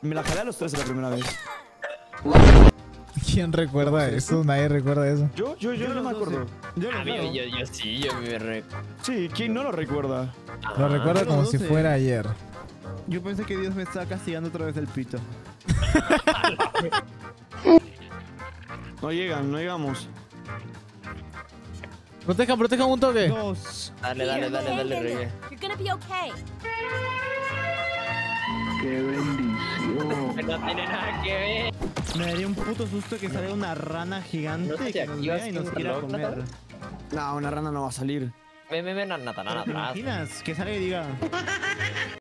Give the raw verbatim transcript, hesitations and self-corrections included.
Me la jalé a los tres la primera vez. ¿Quién recuerda eso? Nadie recuerda eso. Yo, yo, yo, Yo no me los doce. acuerdo. Yo lo Amigo, veo. yo, yo sí, yo me recuerdo. Sí, ¿quién no lo recuerda? Lo recuerda yo como los si doce. fuera ayer. Yo pensé que Dios me estaba castigando otra vez el pito. No llegan, no llegamos. Protejan, protejan un toque. Dos. Dale, dale, dale, Hang dale, in there. Reggae. You're gonna be okay. ¡Qué bendición! No tiene nada que ver. Me daría un puto susto que salga una rana gigante No sé, que nos aquí vea vas y nos siendo quiera loca, comer. ¿no? No, una rana no va a salir. Ven, ven, ven, nada, nada, ¿Te nada. imaginas? Que salga y diga...